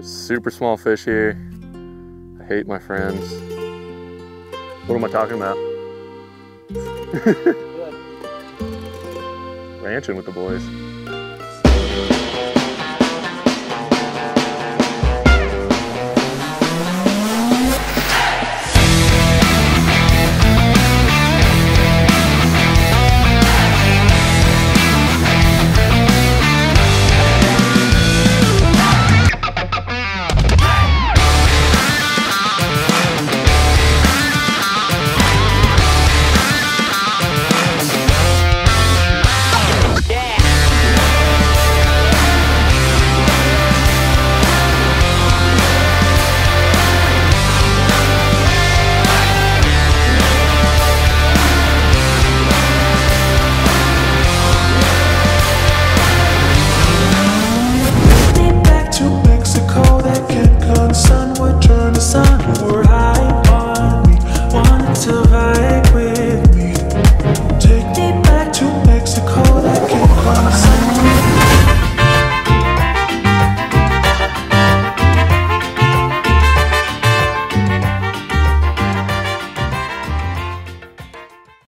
Super small fish here. I hate my friends. What am I talking about? Ranching with the boys.